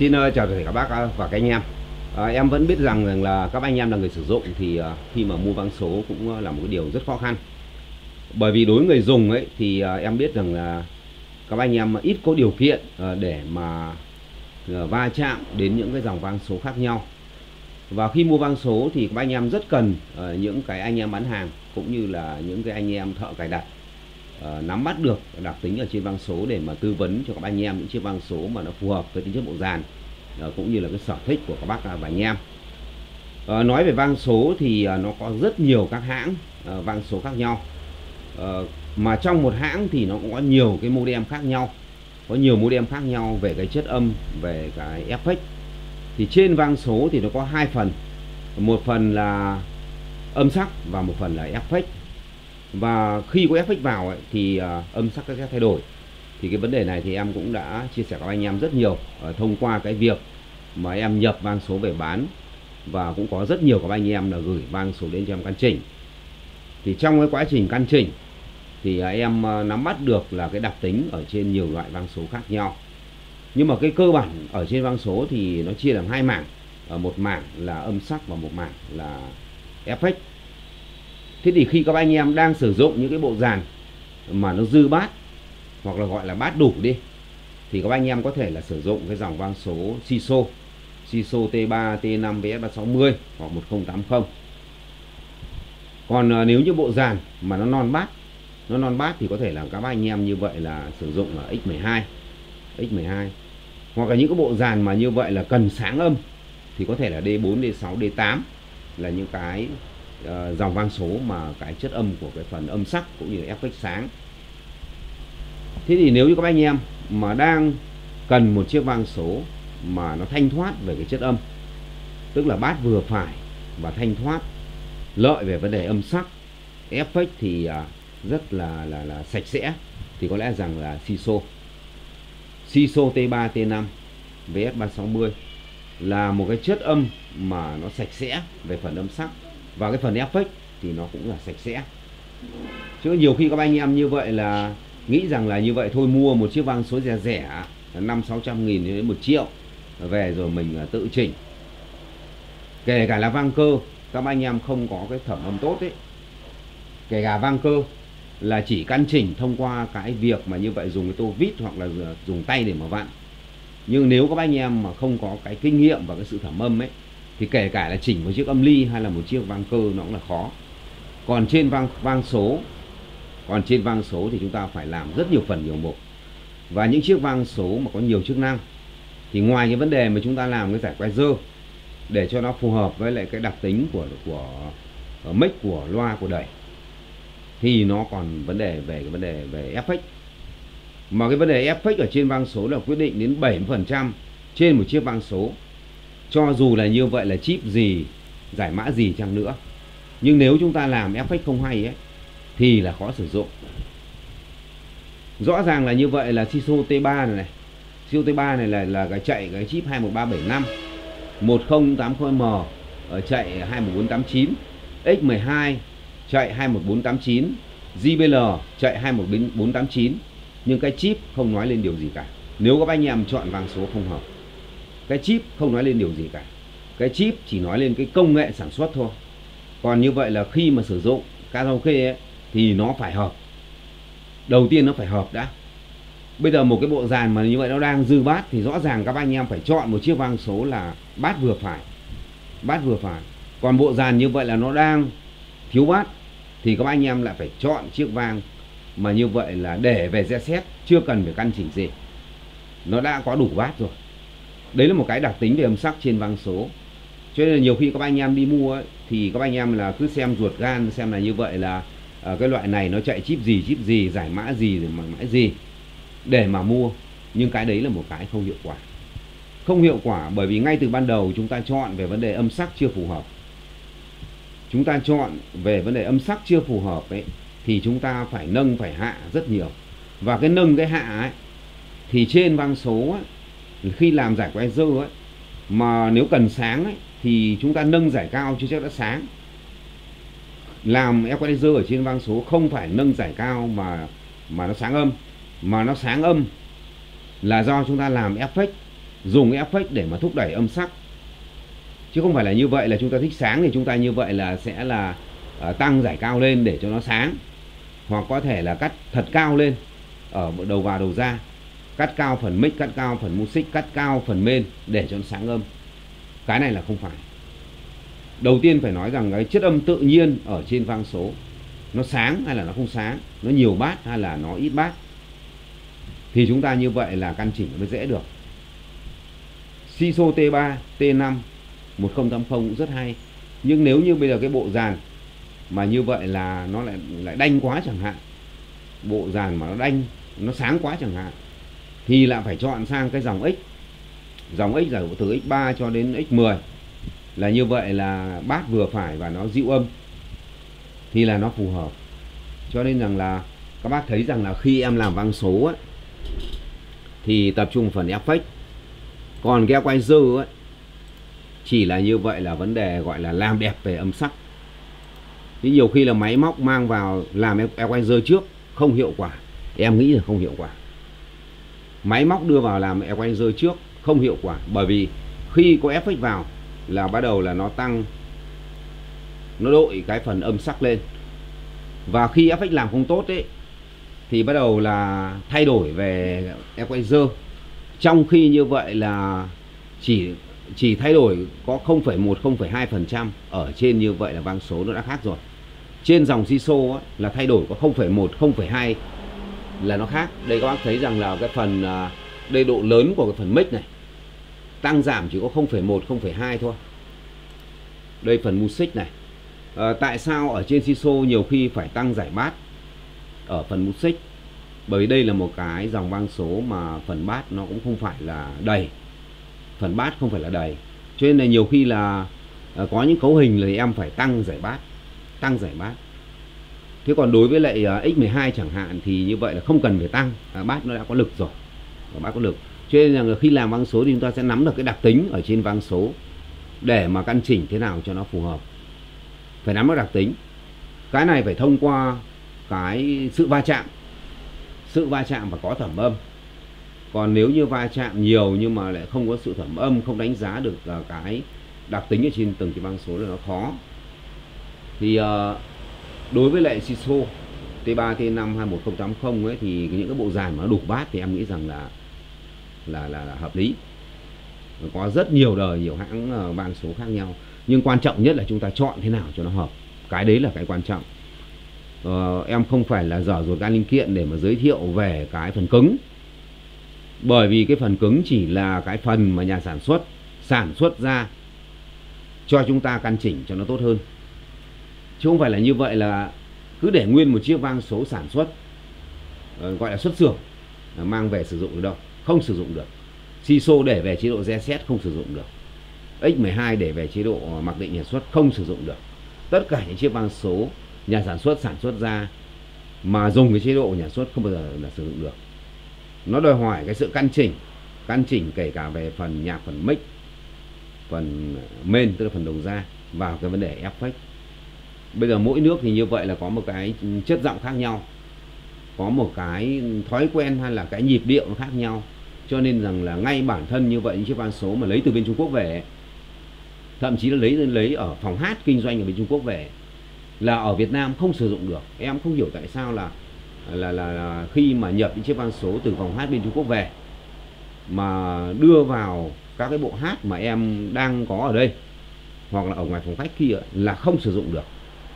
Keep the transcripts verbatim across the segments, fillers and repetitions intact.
Xin uh, chào tất cả các bác uh, và các anh em. Uh, em vẫn biết rằng, rằng là các anh em là người sử dụng thì uh, khi mà mua vang số cũng uh, là một cái điều rất khó khăn. Bởi vì đối với người dùng ấy thì uh, em biết rằng là các anh em ít có điều kiện uh, để mà uh, va chạm đến những cái dòng vang số khác nhau. Và khi mua vang số thì các anh em rất cần uh, những cái anh em bán hàng cũng như là những cái anh em thợ cài đặt uh, nắm bắt được đặc tính ở trên vang số để mà tư vấn cho các anh em những chiếc vang số mà nó phù hợp với tính chất bộ dàn uh, cũng như là cái sở thích của các bác và anh em. Uh, nói về vang số thì uh, nó có rất nhiều các hãng uh, vang số khác nhau, uh, mà trong một hãng thì nó cũng có nhiều cái modem khác nhau, có nhiều modem khác nhau về cái chất âm, về cái ép ích. Thì trên vang số thì nó có hai phần, một phần là âm sắc và một phần là ép ích. Và khi có ép ích vào ấy, thì uh, âm sắc sẽ thay đổi. Thì cái vấn đề này thì em cũng đã chia sẻ với anh em rất nhiều uh, thông qua cái việc mà em nhập vang số về bán, và cũng có rất nhiều các anh em là gửi vang số đến cho em căn chỉnh. Thì trong cái quá trình căn chỉnh thì uh, em uh, nắm bắt được là cái đặc tính ở trên nhiều loại vang số khác nhau. Nhưng mà cái cơ bản ở trên vang số thì nó chia làm hai mảng, ở một mảng là âm sắc và một mảng là ép ích. Thế thì khi các anh em đang sử dụng những cái bộ dàn mà nó dư bát, hoặc là gọi là bát đủ đi, thì các anh em có thể là sử dụng cái dòng vang số xê i ét ô, xê i ét ô T ba, T năm, V S ba sáu mươi hoặc một không tám không. Còn à, nếu như bộ dàn mà nó non bát, nó non bát thì có thể là các anh em như vậy là sử dụng ở X mười hai, X mười hai. Hoặc là những cái bộ dàn mà như vậy là cần sáng âm thì có thể là D bốn, D sáu, D tám là những cái uh, dòng vang số mà cái chất âm của cái phần âm sắc cũng như là ép ích sáng. Thế thì nếu như các anh em mà đang cần một chiếc vang số mà nó thanh thoát về cái chất âm, tức là bát vừa phải và thanh thoát, lợi về vấn đề âm sắc, ép ích thì uh, rất là, là là sạch sẽ, thì có lẽ rằng là xê i ét ô xê i ét ô T ba, T năm, V S ba sáu mươi là một cái chất âm mà nó sạch sẽ về phần âm sắc, và cái phần ép ích thì nó cũng là sạch sẽ. Chứ nhiều khi các anh em như vậy là nghĩ rằng là như vậy thôi, mua một chiếc vang số rẻ rẻ năm sáu trăm nghìn đến một triệu về rồi mình tự chỉnh, kể cả là vang cơ các anh em không có cái thẩm âm tốt ấy, kể cả vang cơ là chỉ căn chỉnh thông qua cái việc mà như vậy dùng cái tô vít hoặc là dùng tay để mà vặn. Nhưng nếu các anh em mà không có cái kinh nghiệm và cái sự thẩm âm ấy, thì kể cả là chỉnh một chiếc âm ly hay là một chiếc vang cơ nó cũng là khó. Còn trên vang vang số, còn trên vang số thì chúng ta phải làm rất nhiều phần nhiều mục. Và những chiếc vang số mà có nhiều chức năng thì ngoài cái vấn đề mà chúng ta làm cái giải quay dơ để cho nó phù hợp với lại cái đặc tính của của mic, của loa, của đẩy, thì nó còn vấn đề về cái vấn đề về ép ích. Mà cái vấn đề ép ích ở trên vang số là quyết định đến bảy mươi phần trăm trên một chiếc vang số. Cho dù là như vậy là chip gì, giải mã gì chăng nữa, nhưng nếu chúng ta làm ép ích không hay ấy thì là khó sử dụng. Rõ ràng là như vậy là xê i ét ô T ba này này, xê i ét ô T ba này là là cái chạy cái chip hai một ba bảy năm, một không tám không M ở chạy hai một bốn tám chín, X mười hai chạy hai một bốn tám chín, J B L chạy hai một bốn tám chín, nhưng cái chip không nói lên điều gì cả. Nếu các anh em chọn vang số không hợp, cái chip không nói lên điều gì cả, cái chip chỉ nói lên cái công nghệ sản xuất thôi. Còn như vậy là khi mà sử dụng karaoke ấy, thì nó phải hợp. Đầu tiên nó phải hợp đã. Bây giờ một cái bộ dàn mà như vậy nó đang dư bát thì rõ ràng các anh em phải chọn một chiếc vang số là bát vừa phải, bát vừa phải. Còn bộ dàn như vậy là nó đang thiếu bát thì các anh em lại phải chọn chiếc vang mà như vậy là để về reset, chưa cần phải căn chỉnh gì, nó đã có đủ bát rồi. Đấy là một cái đặc tính về âm sắc trên vang số. Cho nên là nhiều khi các anh em đi mua ấy, thì các anh em là cứ xem ruột gan, xem là như vậy là à, cái loại này nó chạy chip gì, chip gì, giải mã gì, rồi mà mã gì để mà mua. Nhưng cái đấy là một cái không hiệu quả. Không hiệu quả bởi vì ngay từ ban đầu chúng ta chọn về vấn đề âm sắc chưa phù hợp. Chúng ta chọn về vấn đề âm sắc chưa phù hợp ấy, thì chúng ta phải nâng, phải hạ rất nhiều. Và cái nâng cái hạ ấy, thì trên vang số ấy, khi làm giải quay dơ ấy, mà nếu cần sáng ấy, thì chúng ta nâng giải cao chứ chắc đã sáng. Làm equalizer ở trên vang số không phải nâng giải cao mà mà nó sáng âm, mà nó sáng âm là do chúng ta làm ép ích dùng effect để mà thúc đẩy âm sắc, chứ không phải là như vậy là chúng ta thích sáng thì chúng ta như vậy là sẽ là uh, tăng giải cao lên để cho nó sáng, hoặc có thể là cắt thật cao lên ở đầu vào đầu ra, cắt cao phần mic, cắt cao phần music, cắt cao phần main để cho nó sáng âm. Cái này là không phải. Đầu tiên phải nói rằng cái chất âm tự nhiên ở trên vang số nó sáng hay là nó không sáng, nó nhiều bát hay là nó ít bát, thì chúng ta như vậy là căn chỉnh mới dễ được. xê i ét ô T ba, T năm, một không tám không cũng rất hay. Nhưng nếu như bây giờ cái bộ dàn mà như vậy là nó lại lại đanh quá chẳng hạn, bộ dàn mà nó đanh, nó sáng quá chẳng hạn, thì lại phải chọn sang cái dòng X. Dòng X là từ X ba cho đến X mười, là như vậy là bát vừa phải và nó dịu âm, thì là nó phù hợp. Cho nên rằng là các bác thấy rằng là khi em làm vang số ấy, thì tập trung phần effect. Còn cái equalizer ấy chỉ là như vậy là vấn đề gọi là làm đẹp về âm sắc. Thì nhiều khi là máy móc mang vào làm equalizer trước không hiệu quả, em nghĩ là không hiệu quả. Máy móc đưa vào làm equalizer trước không hiệu quả, bởi vì khi có effect vào là bắt đầu là nó tăng, nó đội cái phần âm sắc lên. Và khi effect làm không tốt ấy thì bắt đầu là thay đổi về equalizer. Trong khi như vậy là chỉ chỉ thay đổi có không phẩy một, không phẩy hai phần trăm ở trên, như vậy là vang số nó đã khác rồi. Trên dòng xê i ét ô ấy, là thay đổi có không phẩy một, không phẩy hai là nó khác. Đây các bác thấy rằng là cái phần đây độ lớn của cái phần mic này tăng giảm chỉ có không phẩy một, không phẩy hai thôi. Đây phần music này. À, tại sao ở trên xê i ét ô nhiều khi phải tăng giải bass ở phần music? Bởi vì đây là một cái dòng vang số mà phần bass nó cũng không phải là đầy. Phần bass không phải là đầy. Cho nên là nhiều khi là à, có những cấu hình là em phải tăng giải bass, tăng giải bass. Thế còn đối với lại uh, X mười hai chẳng hạn thì như vậy là không cần phải tăng, à, bass nó đã có lực rồi. Bass có lực. Cho nên là khi làm vang số thì chúng ta sẽ nắm được cái đặc tính ở trên vang số để mà căn chỉnh thế nào cho nó phù hợp. Phải nắm được đặc tính. Cái này phải thông qua cái sự va chạm. Sự va chạm và có thẩm âm. Còn nếu như va chạm nhiều nhưng mà lại không có sự thẩm âm, không đánh giá được uh, cái đặc tính ở trên từng cái vang số là nó khó. Thì uh, đối với lại xê i ét ô T ba, T năm hay một không tám không ấy, thì những cái bộ dàn mà nó đủ bát thì em nghĩ rằng là là là, là hợp lý. Có rất nhiều đời, nhiều hãng uh, vang số khác nhau, nhưng quan trọng nhất là chúng ta chọn thế nào cho nó hợp. Cái đấy là cái quan trọng. uh, Em không phải là dở dột gan linh kiện để mà giới thiệu về cái phần cứng, bởi vì cái phần cứng chỉ là cái phần mà nhà sản xuất sản xuất ra cho chúng ta căn chỉnh cho nó tốt hơn, chứ không phải là như vậy là cứ để nguyên một chiếc vang số sản xuất, uh, gọi là xuất xưởng, uh, mang về sử dụng được đâu. Không sử dụng được. xê i ét ô để về chế độ reset không sử dụng được. X mười hai để về chế độ mặc định nhà xuất không sử dụng được. Tất cả những chiếc vang số nhà sản xuất sản xuất ra mà dùng cái chế độ nhà xuất không bao giờ là sử dụng được. Nó đòi hỏi cái sự căn chỉnh, căn chỉnh kể cả về phần nhạc, phần mic, phần main tức là phần đầu ra, vào cái vấn đề effect. Bây giờ mỗi nước thì như vậy là có một cái chất giọng khác nhau, có một cái thói quen hay là cái nhịp điệu nó khác nhau. Cho nên rằng là ngay bản thân như vậy những chiếc vang số mà lấy từ bên Trung Quốc về, thậm chí là lấy lấy ở phòng hát kinh doanh ở bên Trung Quốc về, là ở Việt Nam không sử dụng được. Em không hiểu tại sao là là, là, là khi mà nhập những chiếc vang số từ phòng hát bên Trung Quốc về mà đưa vào các cái bộ hát mà em đang có ở đây hoặc là ở ngoài phòng khách kia là không sử dụng được.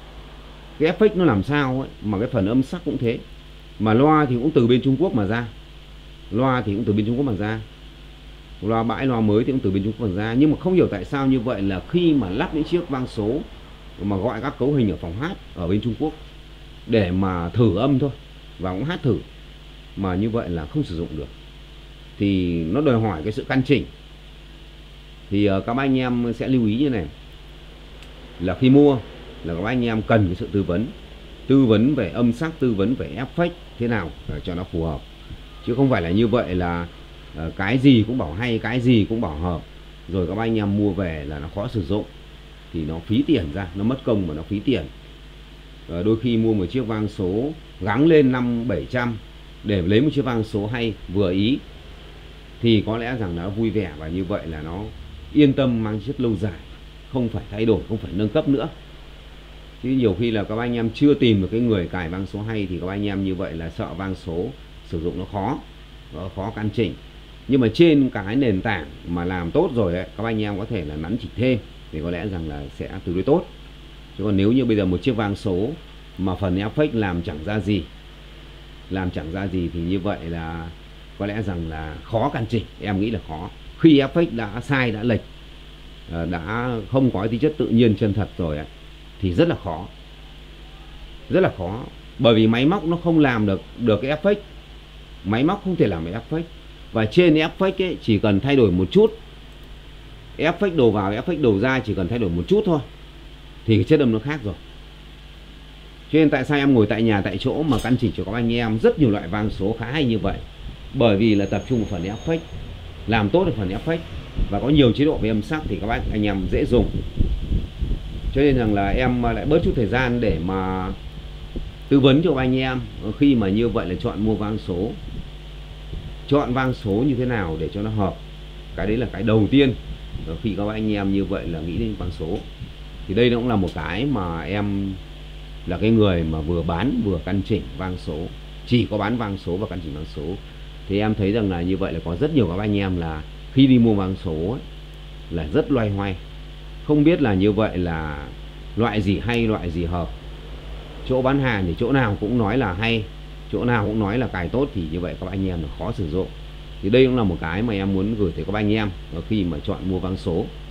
Cái effect nó làm sao ấy, mà cái phần âm sắc cũng thế. Mà loa thì cũng từ bên Trung Quốc mà ra. Loa thì cũng từ bên Trung Quốc mà ra. Loa bãi, loa mới thì cũng từ bên Trung Quốc mà ra. Nhưng mà không hiểu tại sao như vậy là khi mà lắp những chiếc vang số mà gọi các cấu hình ở phòng hát ở bên Trung Quốc để mà thử âm thôi, và cũng hát thử, mà như vậy là không sử dụng được. Thì nó đòi hỏi cái sự căn chỉnh. Thì uh, các anh em sẽ lưu ý như này, là khi mua là các anh em cần cái sự tư vấn. Tư vấn về âm sắc, tư vấn về effect thế nào để cho nó phù hợp. Chứ không phải là như vậy là uh, cái gì cũng bảo hay, cái gì cũng bảo hợp, rồi các anh em mua về là nó khó sử dụng, thì nó phí tiền ra, nó mất công mà nó phí tiền. uh, Đôi khi mua một chiếc vang số gắng lên năm bảy trăm để lấy một chiếc vang số hay vừa ý thì có lẽ rằng nó vui vẻ, và như vậy là nó yên tâm, mang chất lâu dài, không phải thay đổi, không phải nâng cấp nữa. Chứ nhiều khi là các anh em chưa tìm được cái người cài vang số hay thì các anh em như vậy là sợ vang số sử dụng nó khó, nó khó căn chỉnh. Nhưng mà trên cái nền tảng mà làm tốt rồi ấy, các anh em có thể là nắn chỉnh thêm thì có lẽ rằng là sẽ tương đối tốt. Chứ còn nếu như bây giờ một chiếc vang số mà phần effect làm chẳng ra gì, làm chẳng ra gì thì như vậy là có lẽ rằng là khó căn chỉnh. Em nghĩ là khó. Khi effect đã sai, đã lệch, đã không có tính chất tự nhiên chân thật rồi ấy, thì rất là khó, rất là khó. Bởi vì máy móc nó không làm được được cái effect, máy móc không thể làm được effect. Và trên effect ấy, chỉ cần thay đổi một chút, effect đầu vào, effect đầu ra chỉ cần thay đổi một chút thôi thì cái chất âm nó khác rồi. Cho nên tại sao em ngồi tại nhà tại chỗ mà căn chỉnh cho các anh em rất nhiều loại vang số khá hay như vậy? Bởi vì là tập trung vào phần effect, làm tốt được phần effect và có nhiều chế độ về âm sắc thì các anh em dễ dùng. Cho nên rằng là em lại bớt chút thời gian để mà tư vấn cho anh em khi mà như vậy là chọn mua vang số, chọn vang số như thế nào để cho nó hợp. Cái đấy là cái đầu tiên khi các anh em như vậy là nghĩ đến vang số. Thì đây cũng là một cái mà em là cái người mà vừa bán vừa căn chỉnh vang số, chỉ có bán vang số và căn chỉnh vang số. Thì em thấy rằng là như vậy là có rất nhiều các anh em là khi đi mua vang số ấy, là rất loay hoay, không biết là như vậy là loại gì hay, loại gì hợp. Chỗ bán hàng thì chỗ nào cũng nói là hay, chỗ nào cũng nói là cài tốt, thì như vậy các anh em là khó sử dụng. Thì đây cũng là một cái mà em muốn gửi tới các anh em khi mà chọn mua vang số.